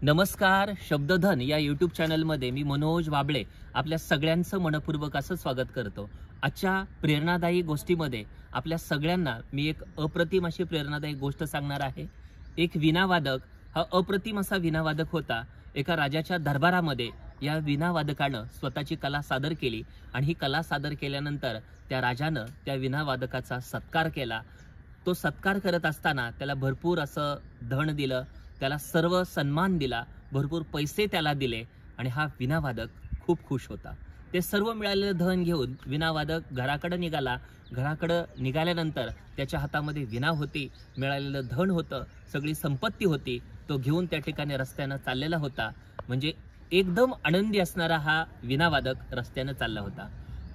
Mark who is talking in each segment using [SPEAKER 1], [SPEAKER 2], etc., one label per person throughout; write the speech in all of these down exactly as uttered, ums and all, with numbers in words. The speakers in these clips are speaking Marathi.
[SPEAKER 1] नमस्कार. शब्दधन या यूट्यूब चॅनलमध्ये मी मनोज वाबळे आपल्या सगळ्यांचं मनपूर्वक असं स्वागत करतो. आजच्या प्रेरणादायी गोष्टीमध्ये आपल्या सगळ्यांना मी एक अप्रतिम अशी प्रेरणादायी गोष्ट सांगणार आहे. एक वीणावादक हा अप्रतिम असा वीणावादक होता. एका राजाच्या दरबारामध्ये या वीणावादकानं स्वतःची कला सादर केली आणि ही कला सादर केल्यानंतर त्या राजानं त्या वीणावादकाचा सत्कार केला. तो सत्कार करत असताना त्याला भरपूर असं धन दिलं, त्याला सर्व सन्मान दिला, भरपूर पैसे त्याला दिले आणि हा वीणावादक खूप खुश होता. ते सर्व मिळालेलं धन घेऊन वीणावादक घराकडे निघाला. घराकडे निघाल्यानंतर त्याच्या हातामध्ये वीणा होती, मिळालेलं धन होतं, सगळी संपत्ती होती. तो घेऊन त्या ठिकाणी रस्त्यानं चाललेला होता. म्हणजे एकदम आनंदी असणारा हा वीणावादक रस्त्यानं चालला होता.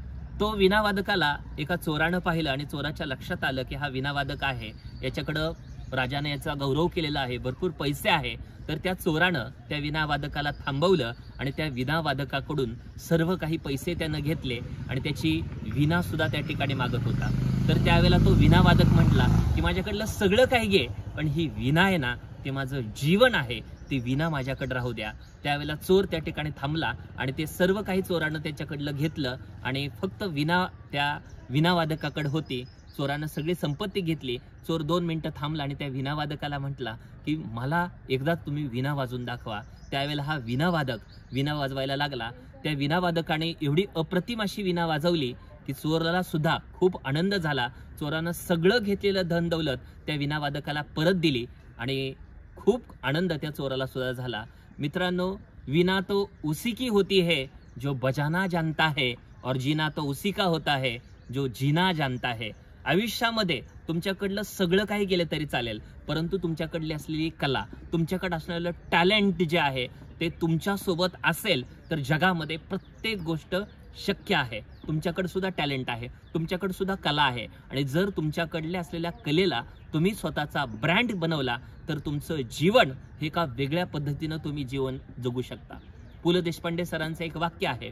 [SPEAKER 1] तो वीणावादकाला एका चोरानं पाहिलं आणि चोराच्या लक्षात आलं की हा वीणावादक आहे, याच्याकडं राजाने याचा गौरव केलेला आहे, भरपूर पैसे आहे. तर त्या चोरानं त्या वीणावादकाला थांबवलं आणि त्या वीणावादकाकडून सर्व काही पैसे त्यानं घेतले आणि त्याची वीणा सुद्धा त्या ठिकाणी मागत होता. तर त्यावेळेला तो वीणावादक म्हटला की माझ्याकडलं सगळं काही घे, पण ही वीणा आहे ना, ते माझं जीवन आहे, ती वीणा माझ्याकडे राहू द्या. त्यावेळेला चोर त्या ठिकाणी थांबला आणि ते सर्व काही चोरानं त्याच्याकडलं घेतलं आणि फक्त वीणा त्या वीणावादकाकडे होती. चोरानं सगळी संपत्ती घेतली. चोर दोन मिनिटं थांबला आणि त्या वीणावादकाला म्हटला की मला एकदा तुम्ही वीणा वाजवून दाखवा. त्यावेळेला हा वीणावादक वीणा वाजवायला लागला. त्या वीणावादकाने एवढी अप्रतिम अशी वीणा वाजवली की चोराला सुद्धा खूप आनंद झाला. चोरानं सगळं घेतलेलं धन दौलत त्या वीणावादकाला परत दिली आणि खूप आनंद त्या चोराला सुद्धा झाला. मित्रांनो, वीणा तो उसी की होती है जो बजाना जानता है और जीना तो उसी का होता है जो जीना जानता है. आयुष्यामध्ये तुमच्याकडलं सगळं काही गेलं तरी चालेल, परंतु तुमच्याकडली असलेली कला, तुमच्याकडे असलेलं टॅलेंट जे आहे ते तुमच्यासोबत असेल तर जगामध्ये प्रत्येक गोष्ट शक्य आहे. तुमच्याकडे सुद्धा टॅलेंट आहे, तुमच्याकडे सुद्धा कला आहे आणि जर तुमच्याकडल्या असलेल्या कलेला तुम्ही स्वतःचा ब्रँड बनवला तर तुमचं जीवन हे एका वेगळ्या पद्धतीनं तुम्ही जीवन जगू शकता. पु ल देशपांडे सरांचं एक वाक्य आहे,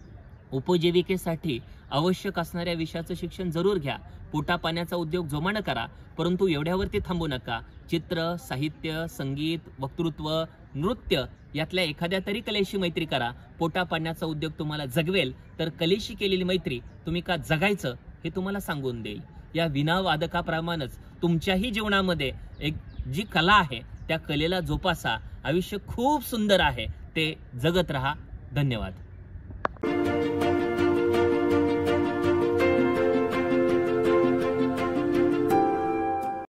[SPEAKER 1] उपजीविकेसाठी आवश्यक असणाऱ्या विषयाचं शिक्षण जरूर घ्या, पोटा पाण्याचा उद्योग जोमानं करा, परंतु एवढ्यावरती थांबू नका. चित्र, साहित्य, संगीत, वक्तृत्व, नृत्य यातल्या एखाद्या तरी कलेशी मैत्री करा. पोटा पाण्याचा उद्योग तुम्हाला जगवेल तर कलेशी केलेली मैत्री तुम्ही का जगायचं हे तुम्हाला सांगून देईल. या वीणावादकाप्रमाणेच तुमच्याही जीवनामध्ये एक जी कला आहे त्या कलेला जोपासा. आयुष्य खूप सुंदर आहे, ते जगत राहा. धन्यवाद.